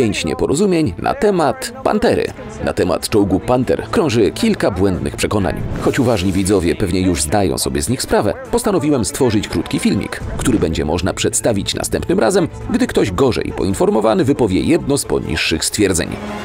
Pięć nieporozumień na temat Pantery. Na temat czołgu Panther krąży kilka błędnych przekonań. Choć uważni widzowie pewnie już zdają sobie z nich sprawę, postanowiłem stworzyć krótki filmik, który będzie można przedstawić następnym razem, gdy ktoś gorzej poinformowany wypowie jedno z poniższych stwierdzeń.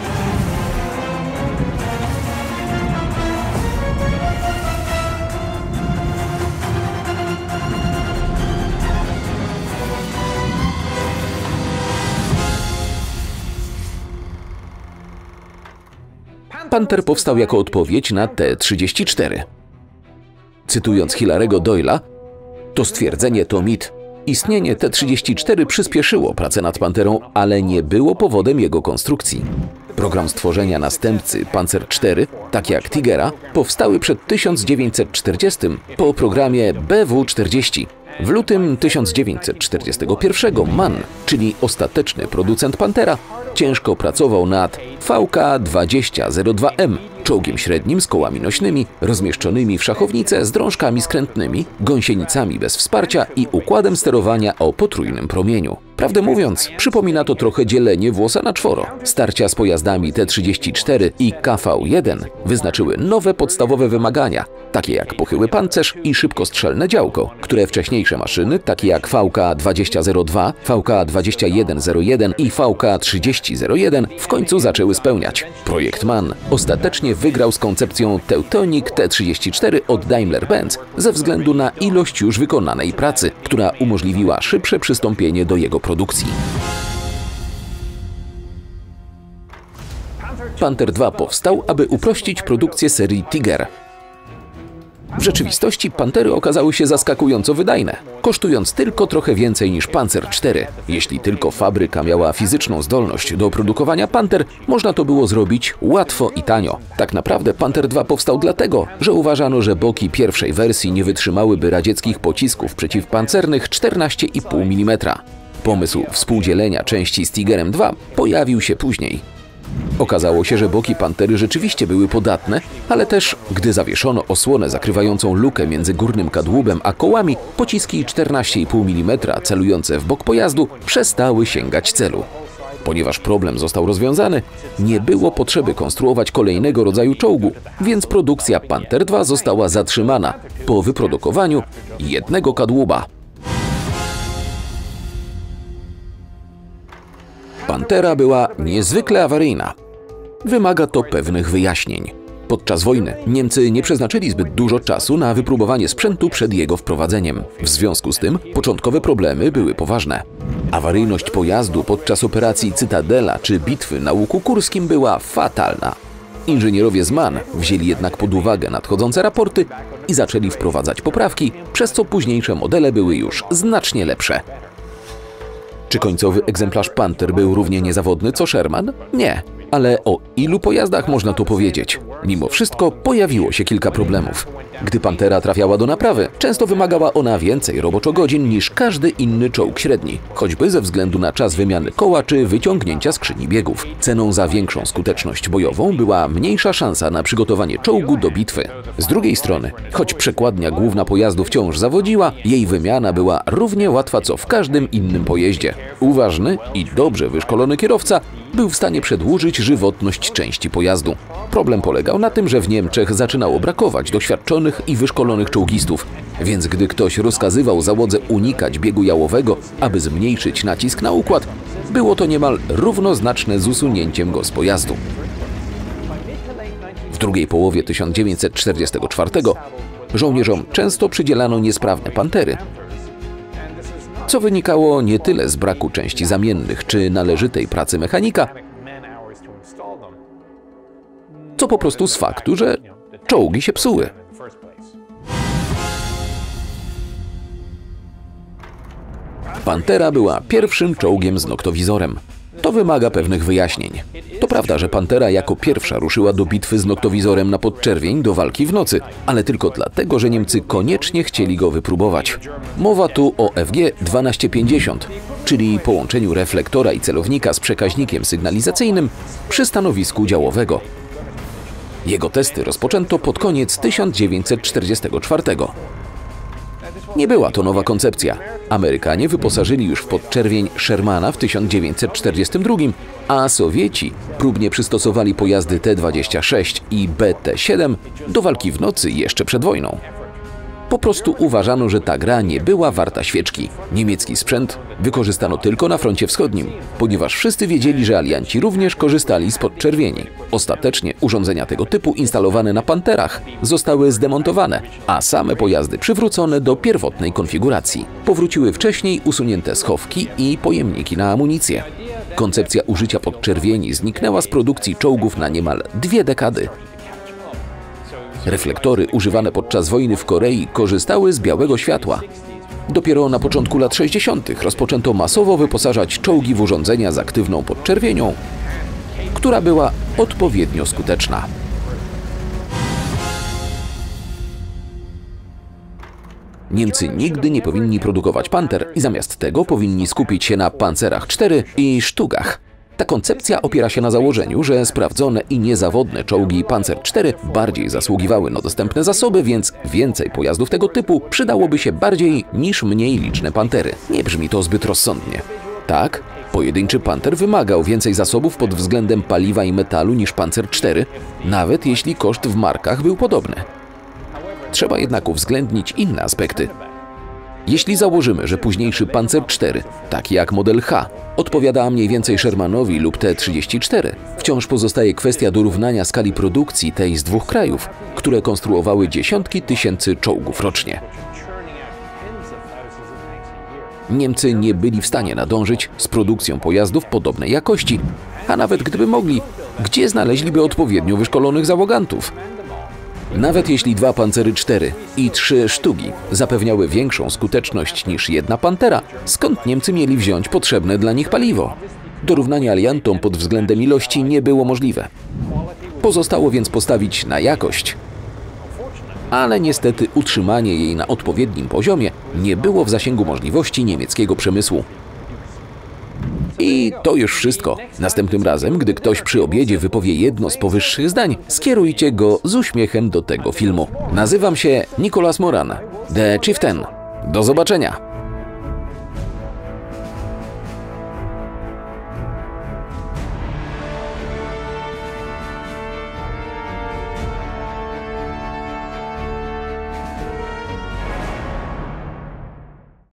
Panther powstał jako odpowiedź na T-34. Cytując Hilary'ego Doyle'a, to stwierdzenie to mit. Istnienie T-34 przyspieszyło pracę nad Panterą, ale nie było powodem jego konstrukcji. Program stworzenia następcy Panzer IV, tak jak Tigera, powstały przed 1940 po programie BW-40. W lutym 1941 MAN, czyli ostateczny producent Pantera, ciężko pracował nad VK-2002M, czołgiem średnim z kołami nośnymi, rozmieszczonymi w szachownicę z drążkami skrętnymi, gąsienicami bez wsparcia i układem sterowania o potrójnym promieniu. Prawdę mówiąc, przypomina to trochę dzielenie włosa na czworo. Starcia z pojazdami T-34 i KV-1 wyznaczyły nowe podstawowe wymagania, takie jak pochyły pancerz i szybkostrzelne działko, które wcześniejsze maszyny, takie jak VK-2002, VK-2101 i VK-3001 w końcu zaczęły spełniać. Projekt MAN ostatecznie wygrał z koncepcją Teutonic T-34 od Daimler-Benz ze względu na ilość już wykonanej pracy, która umożliwiła szybsze przystąpienie do jego produkcji. Panther II powstał, aby uprościć produkcję serii Tiger. W rzeczywistości Pantery okazały się zaskakująco wydajne, kosztując tylko trochę więcej niż Panzer IV. Jeśli tylko fabryka miała fizyczną zdolność do produkowania Panther, można to było zrobić łatwo i tanio. Tak naprawdę Panther II powstał dlatego, że uważano, że boki pierwszej wersji nie wytrzymałyby radzieckich pocisków przeciwpancernych 14,5 mm. Pomysł współdzielenia części z Tigerem II pojawił się później. Okazało się, że boki Pantery rzeczywiście były podatne, ale też, gdy zawieszono osłonę zakrywającą lukę między górnym kadłubem a kołami, pociski 14,5 mm celujące w bok pojazdu przestały sięgać celu. Ponieważ problem został rozwiązany, nie było potrzeby konstruować kolejnego rodzaju czołgu, więc produkcja Panther II została zatrzymana po wyprodukowaniu jednego kadłuba. Pantera była niezwykle awaryjna. Wymaga to pewnych wyjaśnień. Podczas wojny Niemcy nie przeznaczyli zbyt dużo czasu na wypróbowanie sprzętu przed jego wprowadzeniem. W związku z tym początkowe problemy były poważne. Awaryjność pojazdu podczas operacji Cytadela czy bitwy na Łuku Kurskim była fatalna. Inżynierowie z MAN wzięli jednak pod uwagę nadchodzące raporty i zaczęli wprowadzać poprawki, przez co późniejsze modele były już znacznie lepsze. Czy końcowy egzemplarz Panther był równie niezawodny co Sherman? Nie. Ale o ilu pojazdach można to powiedzieć? Mimo wszystko pojawiło się kilka problemów. Gdy Pantera trafiała do naprawy, często wymagała ona więcej roboczogodzin niż każdy inny czołg średni, choćby ze względu na czas wymiany koła czy wyciągnięcia skrzyni biegów. Ceną za większą skuteczność bojową była mniejsza szansa na przygotowanie czołgu do bitwy. Z drugiej strony, choć przekładnia główna pojazdu wciąż zawodziła, jej wymiana była równie łatwa co w każdym innym pojeździe. Uważny i dobrze wyszkolony kierowca był w stanie przedłużyć żywotność części pojazdu. Problem polegał na tym, że w Niemczech zaczynało brakować doświadczonych i wyszkolonych czołgistów, więc gdy ktoś rozkazywał załodze unikać biegu jałowego, aby zmniejszyć nacisk na układ, było to niemal równoznaczne z usunięciem go z pojazdu. W drugiej połowie 1944 żołnierzom często przydzielano niesprawne Pantery, co wynikało nie tyle z braku części zamiennych czy należytej pracy mechanika, co po prostu z faktu, że czołgi się psuły. Pantera była pierwszym czołgiem z noktowizorem. To wymaga pewnych wyjaśnień. To prawda, że Pantera jako pierwsza ruszyła do bitwy z noktowizorem na podczerwień do walki w nocy, ale tylko dlatego, że Niemcy koniecznie chcieli go wypróbować. Mowa tu o FG-1250, czyli połączeniu reflektora i celownika z przekaźnikiem sygnalizacyjnym przy stanowisku działowego. Jego testy rozpoczęto pod koniec 1944. Nie była to nowa koncepcja. Amerykanie wyposażyli już w podczerwień Shermana w 1942, a Sowieci próbnie przystosowali pojazdy T-26 i BT-7 do walki w nocy jeszcze przed wojną. Po prostu uważano, że ta gra nie była warta świeczki. Niemiecki sprzęt wykorzystano tylko na froncie wschodnim, ponieważ wszyscy wiedzieli, że alianci również korzystali z podczerwieni. Ostatecznie urządzenia tego typu instalowane na Panterach zostały zdemontowane, a same pojazdy przywrócone do pierwotnej konfiguracji. Powróciły wcześniej usunięte schowki i pojemniki na amunicję. Koncepcja użycia podczerwieni zniknęła z produkcji czołgów na niemal 2 dekady. Reflektory używane podczas wojny w Korei korzystały z białego światła. Dopiero na początku lat 60. rozpoczęto masowo wyposażać czołgi w urządzenia z aktywną podczerwienią, która była odpowiednio skuteczna. Niemcy nigdy nie powinni produkować Panter i zamiast tego powinni skupić się na Panzerach 4 i Stugach. Ta koncepcja opiera się na założeniu, że sprawdzone i niezawodne czołgi Panzer IV bardziej zasługiwały na dostępne zasoby, więc więcej pojazdów tego typu przydałoby się bardziej niż mniej liczne Pantery. Nie brzmi to zbyt rozsądnie. Tak, pojedynczy Panter wymagał więcej zasobów pod względem paliwa i metalu niż Panzer IV, nawet jeśli koszt w markach był podobny. Trzeba jednak uwzględnić inne aspekty. Jeśli założymy, że późniejszy Panzer IV, taki jak model H, odpowiada mniej więcej Shermanowi lub T-34, wciąż pozostaje kwestia dorównania skali produkcji tej z 2 krajów, które konstruowały dziesiątki tysięcy czołgów rocznie. Niemcy nie byli w stanie nadążyć z produkcją pojazdów podobnej jakości, a nawet gdyby mogli, gdzie znaleźliby odpowiednio wyszkolonych załogantów? Nawet jeśli 2 Panzery 4 i 3 Sztugi zapewniały większą skuteczność niż jedna Pantera, skąd Niemcy mieli wziąć potrzebne dla nich paliwo? Dorównanie aliantom pod względem ilości nie było możliwe. Pozostało więc postawić na jakość, ale niestety utrzymanie jej na odpowiednim poziomie nie było w zasięgu możliwości niemieckiego przemysłu. I to już wszystko. Następnym razem, gdy ktoś przy obiedzie wypowie jedno z powyższych zdań, skierujcie go z uśmiechem do tego filmu. Nazywam się Nicolas Moran, The Chieftain. Do zobaczenia!